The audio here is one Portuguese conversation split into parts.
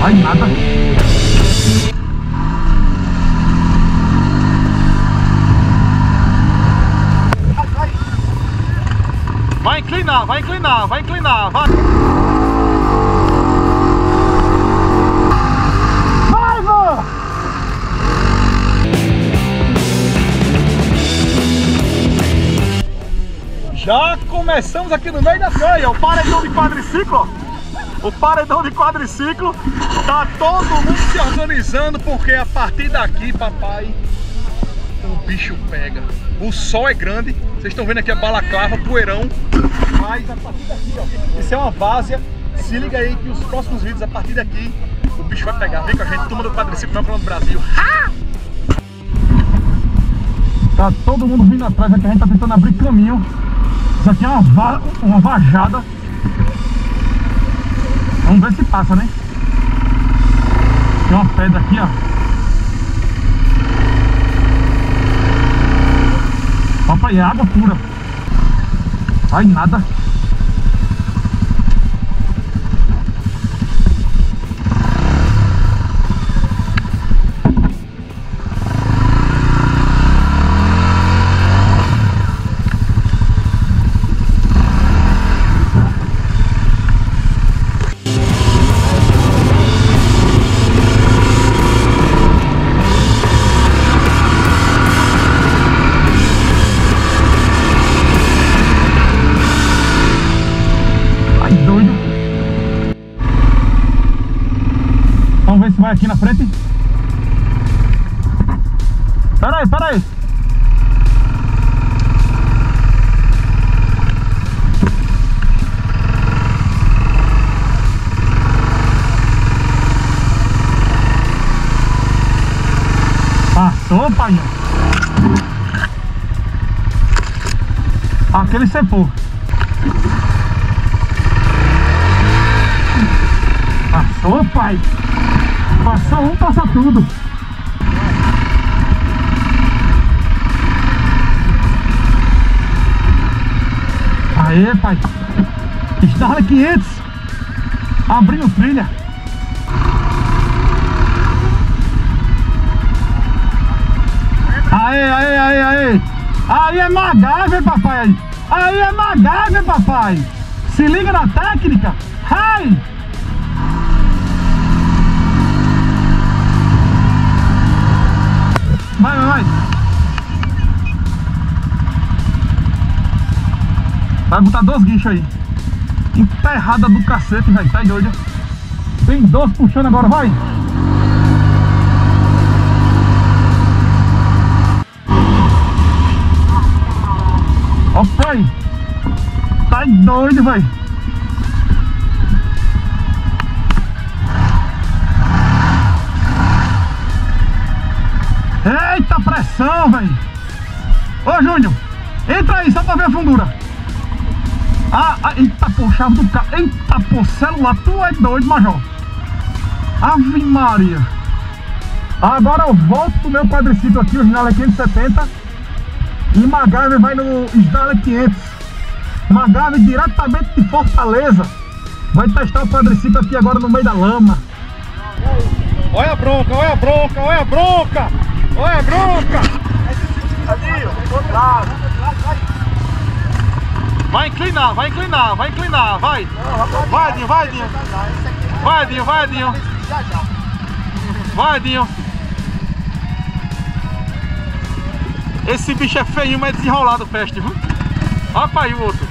Ai, nada. Vai inclinar, vai inclinar, vai inclinar, vai. Vai, vô! Já começamos aqui no meio da feia, o paredão de quadriciclo, ó. O paredão de quadriciclo. Tá todo mundo se organizando, porque a partir daqui, papai, o bicho pega. O sol é grande, vocês estão vendo aqui a balaclava, poeirão. Mas a partir daqui, ó, isso é uma várzea. Se liga aí que os próximos vídeos, a partir daqui, o bicho vai pegar. Vem com a gente, turma do quadriciclo, não falando do Brasil. Ha! Tá todo mundo vindo atrás aqui, a gente tá tentando abrir caminho. Isso aqui é uma vajada. Vamos ver se passa, né? Tem uma pedra aqui, ó. Opa, é água pura. Ai, nada. Vamos ver se vai aqui na frente. Pera aí, pera aí. Passou, pai. Aquele cepou. Passou, pai. Passa um, passa tudo. Aê, pai. Starlet 500. Abrindo trilha. Aê, aê, aê, aê. Aí é MacGyver, papai. Aí é MacGyver, papai. Se liga na técnica. Ai! Vai, vai, vai. Vai botar 2 guinchos aí. Enterrada do cacete, velho. Tá doido. Tem 2 puxando agora, vai. Opa aí. Tá doido, velho. Eita pressão, velho. Ô, Júnior, entra aí só pra ver a fundura. Eita, pô, chave do carro. Eita, pô, celular. Tu é doido, Major. Ave Maria. Agora eu volto pro meu quadriciclo aqui, o Starlet 570. E MacGyver vai no Starlet 500. MacGyver diretamente de Fortaleza. Vai testar o quadriciclo aqui agora no meio da lama. Olha a bronca, olha a bronca, olha a bronca. Olha a bronca! Ali, ó, do outro lado. Vai inclinar, vai inclinar, vai inclinar, vai! Vai, Dinho, vai, Dinho! Vai, Dinho, vai, Dinho! Vai, Dinho! Esse bicho é feio, mas é desenrolado, peste, viu? Olha pra aí o outro!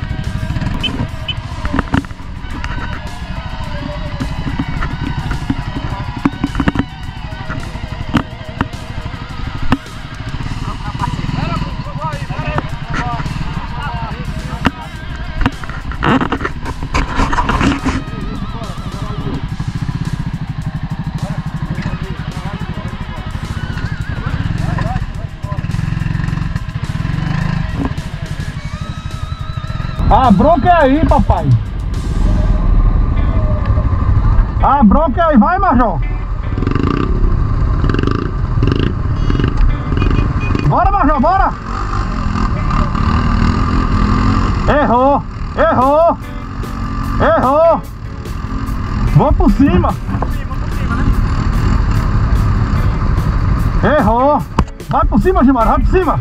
A bronca é aí, papai. A bronca é aí, vai, Major. Bora, Major, bora. Errou, errou, errou. Vou por cima. Errou. Vai por cima, Gilmar, vai por cima.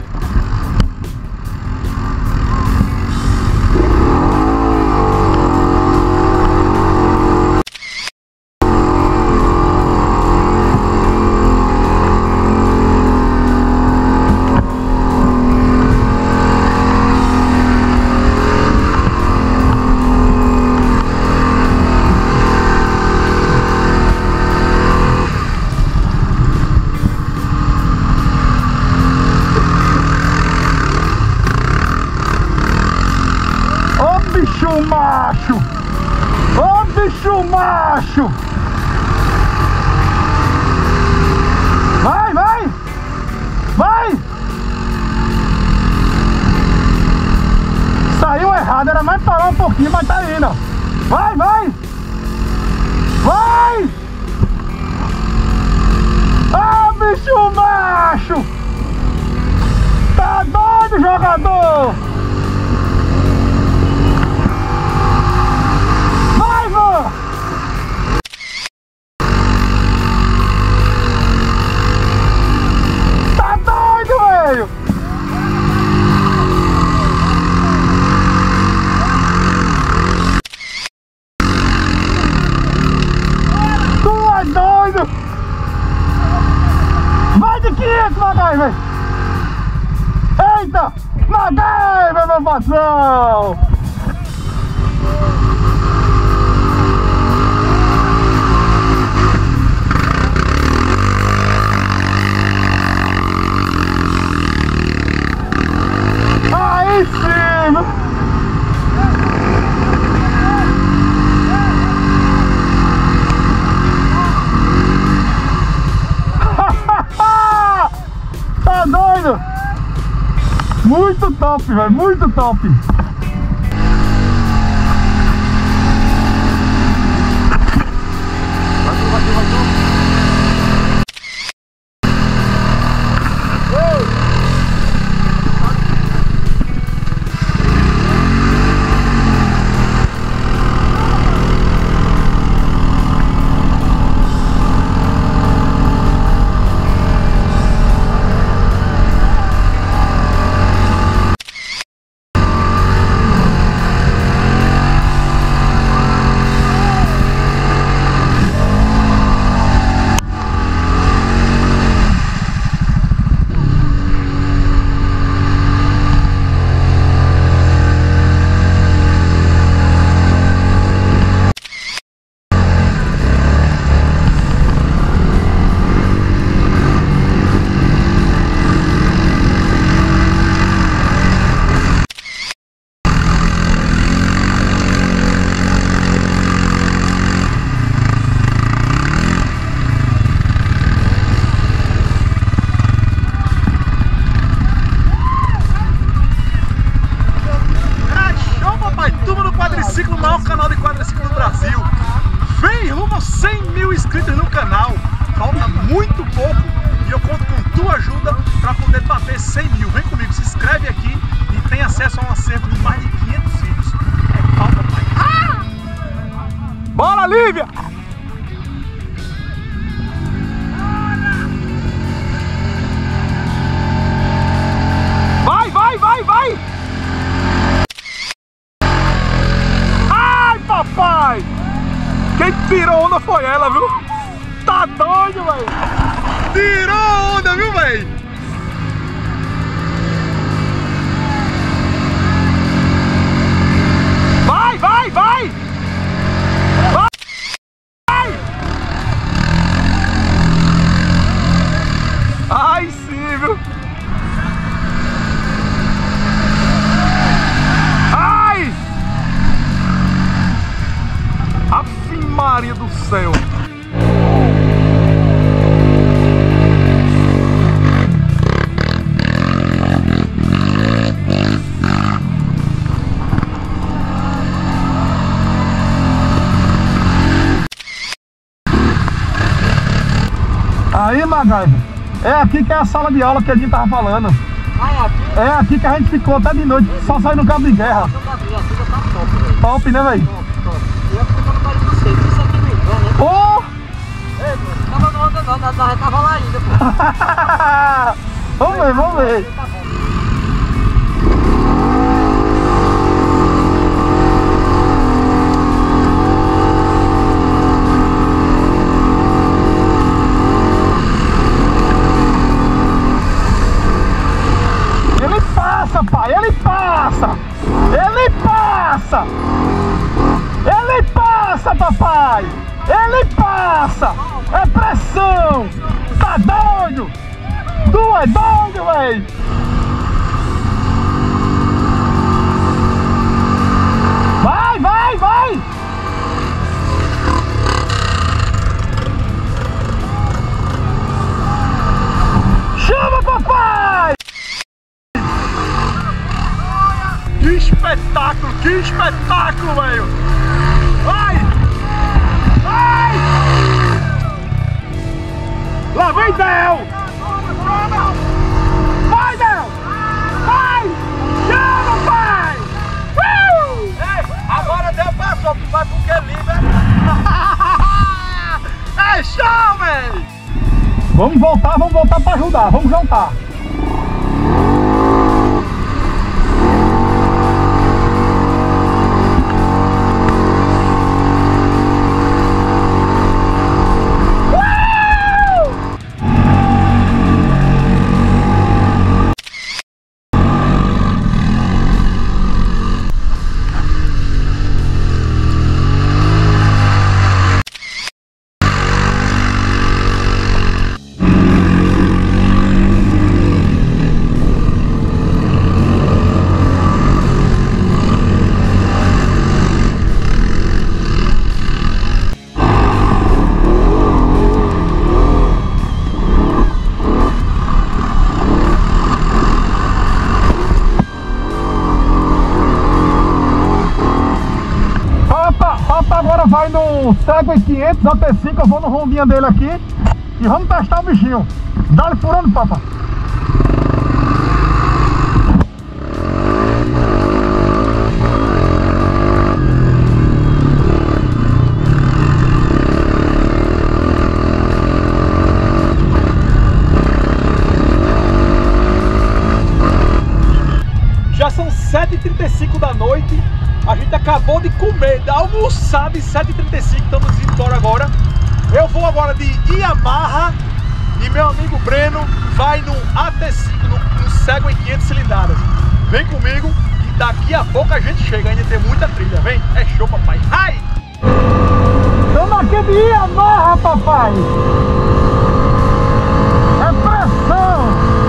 Macho! Ô bicho macho! Vai, vai! Vai! Saiu errado, era mais parar um pouquinho, mas tá indo. Vai, vai! Vai! Ah, bicho macho! Tá doido, jogador! Tá doido, velho! Tu é doido! Vai de 500, MacGyver! Eita! MacGyver, meu patrão! Aí sim! Tá doido? Muito top, velho, muito top! Inscritos no canal, falta muito pouco e eu conto com tua ajuda para poder bater 100 mil. Vem comigo, se inscreve aqui e tem acesso a um acervo de mais de 500 vídeos. É pau, papai. Ah! Bora, Lívia! Vai, vai, vai, vai! Ai, papai! Quem tirou onda foi ela, viu? Tá doido, velho! Tirou onda, viu, velho? Vai, vai, vai! Vai! Ai, sim, viu? Ai! Ave Maria do céu! Aí, MacGyver, é aqui que é a sala de aula que a gente tava falando. Ah, é aqui? É aqui que a gente ficou até de noite, só saindo no cabo de guerra. Top, né, velho? Top, top. E eu fui no Parque do Seco, isso aqui não engana, né? Ô! Ei, não tava na onda não. nós tava lá ainda, pô. Vamos ver, vamos ver. Ele passa, pai, ele passa! Ele passa! Ele passa, papai! Ele passa! É pressão! Tá doido? Tu é doido, véi! Vai, vai, vai! Chama, papai! Que espetáculo, velho! Vai! Vai! Lá vem Del! Vai, Del! Vai! Chama, pai! Ei, agora Del passou, tu vai porque livre. É show, velho! Vamos voltar pra ajudar, vamos juntar. Agora vai no Segway 500 AT5, eu vou no rondinha dele aqui e vamos testar o bichinho. Dá-lhe furando, papa. Já são 7h35 da noite. A gente acabou de comer, de almoçar de 7h35, estamos indo embora agora. Eu vou agora de Yamaha e meu amigo Breno vai no AT5, no Segway 500 cilindradas. Vem comigo e daqui a pouco a gente chega, ainda tem muita trilha, vem? É show, papai. Ai! Estamos aqui de Yamaha, papai! É pressão!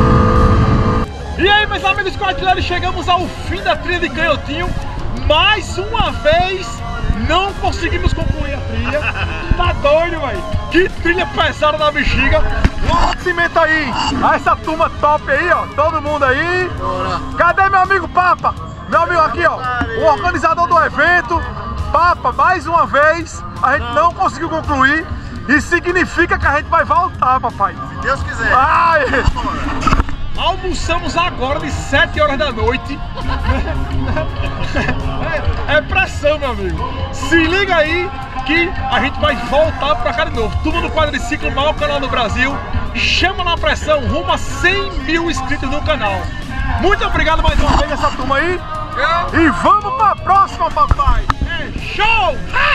E aí, meus amigos quadrilheiros, chegamos ao fim da trilha de Canhotinho. Mais uma vez, não conseguimos concluir a trilha. Tá doido, velho? Que trilha pesada na bexiga. Um cimento aí. Essa turma top aí, ó. Todo mundo aí. Cadê meu amigo Papa? Meu amigo aqui, ó. O organizador do evento. Papa, mais uma vez, a gente não conseguiu concluir. Isso significa que a gente vai voltar, papai. Se Deus quiser. Ai! Almoçamos agora de 7 horas da noite. É pressão, meu amigo. Se liga aí que a gente vai voltar pra cá de novo. Turma do Quadriciclo, maior canal do Brasil. Chama na pressão, rumo a 100 mil inscritos no canal. Muito obrigado mais uma vez essa turma aí. E vamos pra próxima, papai. É show!